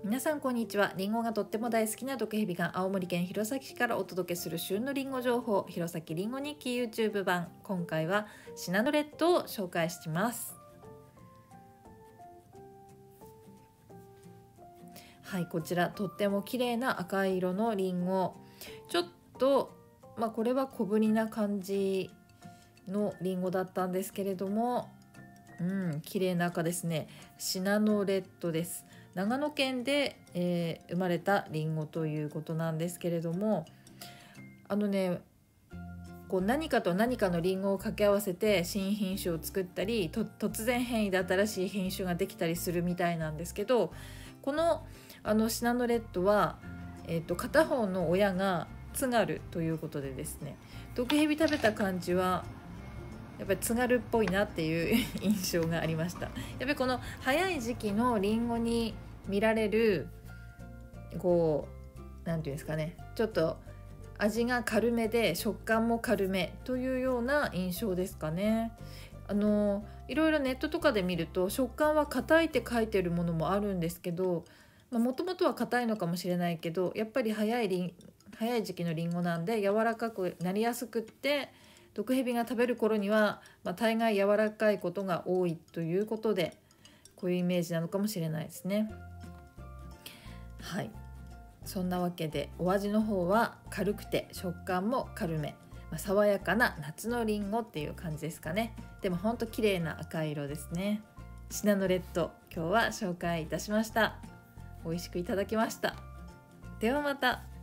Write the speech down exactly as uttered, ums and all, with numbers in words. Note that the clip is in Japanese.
皆さんこんにちは。リンゴがとっても大好きな毒蛇が青森県弘前市からお届けする旬のリンゴ情報、弘前リンゴ日記 YouTube 版。今回はシナノレットを紹介します。はい、こちらとっても綺麗な赤い色のリンゴ。ちょっとまあこれは小ぶりな感じのリンゴだったんですけれども、うん綺麗な赤ですね。シナノレットです。長野県で、えー、生まれたリンゴということなんですけれども、あのねこう何かと何かのリンゴを掛け合わせて新品種を作ったり、と突然変異で新しい品種ができたりするみたいなんですけど、このあのシナノレットは、えーと、片方の親が津軽ということでですね、毒蛇食べた感じはやっぱり津軽っぽいなっていう印象がありました。やっぱりこの早い時期のリンゴに見られるこうなんていうんですかね、ちょっと味が軽めで食感も軽めというような印象ですかね。あのいろいろネットとかで見ると食感は硬いって書いてるものもあるんですけど、もともとは硬いのかもしれないけど、やっぱり早いリン早い時期のリンゴなんで柔らかくなりやすくって、毒蛇が食べる頃には、まあ、大概柔らかいことが多いということで、こういうイメージなのかもしれないですね。はい、そんなわけでお味の方は軽くて食感も軽め、まあ、爽やかな夏のリンゴっていう感じですかね。でもほんと綺麗な赤色ですね。シナノレット、今日は紹介いたしました。美味しくいただきました。ではまた。